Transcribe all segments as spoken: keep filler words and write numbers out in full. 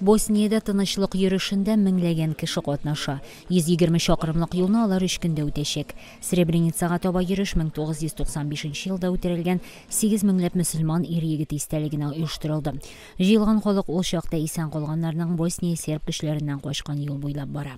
Боснияда тынычлык йөрешендә меңләгән кеше катнаша. йөз егерме чакрымлык юлны алар өч көндә үтәчәк. Сребреницага таба йөреш мең тугыз йөз туксан бишенче елда үтерелгән сигез меңләп мөселман ир-егет истәлегенә оештырылды. Җыелган халык ул чакта исән калганнарның Босния серб көчләреннән качкан юл буйлап бара.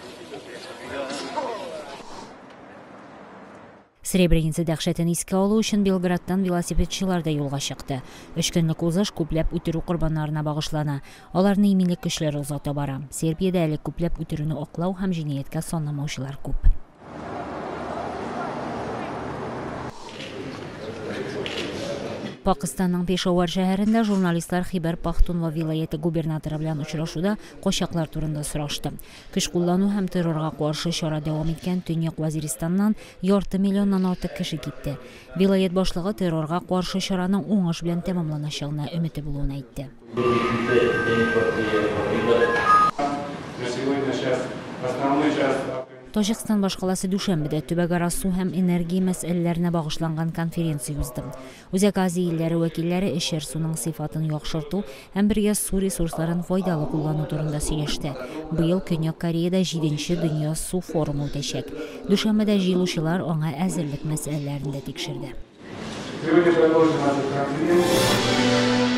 Сребреница дәһшәтен искә алу өчен Белградтан велосипедчылар да юлга чыкты. Өч көнлек узыш күпләп үтерү курбаннарына багышлана. Аларны иминлек көчләре узата бара. Сербиядә әле күпләп үтерүне аклау һәм җинаяткә санламаучылар күп. Пакыстанның Пешавар шәһәрендә журналистлар Хибар Пахтунва вилаяты губернаторы белән очрашуда качаклар турында сорашты. Көч куллану һәм террорга каршы чара дәвам иткән Төньяк Вазиристаннан ярты миллионнан артык кеше китте. Вилаят башлыгы террорга каршы чараның уңыш белән тәмамланачагына өмете булуын әйтте. Таҗикстан башкаласы Дүшәмбедә төбәкара су һәм энергия мәсьәләләренә багышланган конференция узды. Үзәк Азия илләре вәкилләре эшер суның сыйфатын яхшырту һәм бергә су ресурсларын файдалы куллану турында сөйләште. Быел Көньяк Кореяда җиденче дөнья су форумы үтәчәк. Дүшәмбедә җыелучылар аңа әзерлек мәсьәләләрен дә тикшерде.